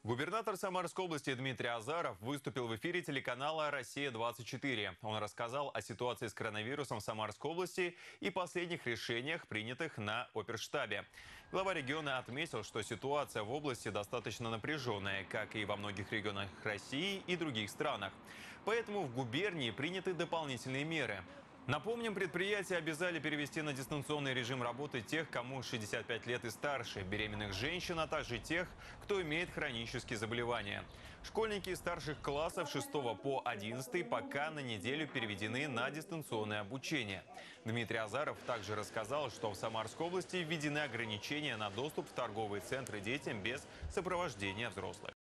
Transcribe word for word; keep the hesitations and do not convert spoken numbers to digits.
Губернатор Самарской области Дмитрий Азаров выступил в эфире телеканала «Россия двадцать четыре». Он рассказал о ситуации с коронавирусом в Самарской области и последних решениях, принятых на оперштабе. Глава региона отметил, что ситуация в области достаточно напряженная, как и во многих регионах России и других странах. Поэтому в губернии приняты дополнительные меры. Напомним, предприятия обязали перевести на дистанционный режим работы тех, кому шестьдесят пять лет и старше, беременных женщин, а также тех, кто имеет хронические заболевания. Школьники из старших классов шестого по одиннадцатый пока на неделю переведены на дистанционное обучение. Дмитрий Азаров также рассказал, что в Самарской области введены ограничения на доступ в торговые центры детям без сопровождения взрослых.